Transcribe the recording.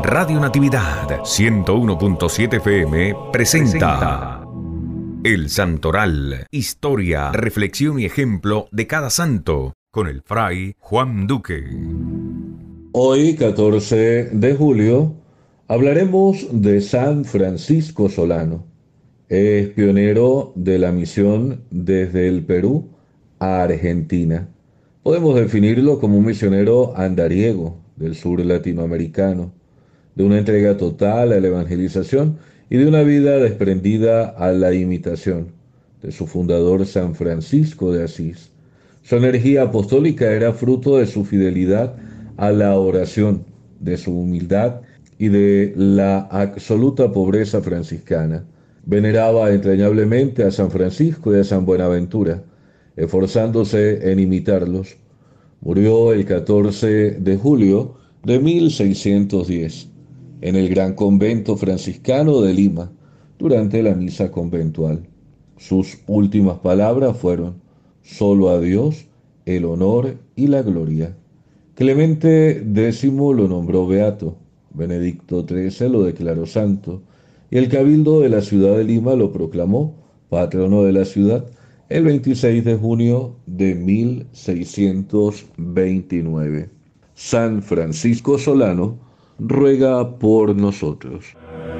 Radio Natividad 101.7 FM presenta El Santoral, historia, reflexión y ejemplo de cada santo, con el fray Juan Duque. Hoy, 14 de julio, hablaremos de San Francisco Solano. Es pionero de la misión desde el Perú a Argentina. Podemos definirlo como un misionero andariego del sur latinoamericano, de una entrega total a la evangelización y de una vida desprendida a la imitación de su fundador San Francisco de Asís. Su energía apostólica era fruto de su fidelidad a la oración, de su humildad y de la absoluta pobreza franciscana. Veneraba entrañablemente a San Francisco y a San Buenaventura, esforzándose en imitarlos. Murió el 14 de julio de 1610 en el Gran Convento Franciscano de Lima, durante la misa conventual. Sus últimas palabras fueron: solo a Dios el honor y la gloria. Clemente X lo nombró beato, Benedicto XIII lo declaró santo, y el Cabildo de la ciudad de Lima lo proclamó patrono de la ciudad el 26 de junio de 1629. San Francisco Solano ruega por nosotros.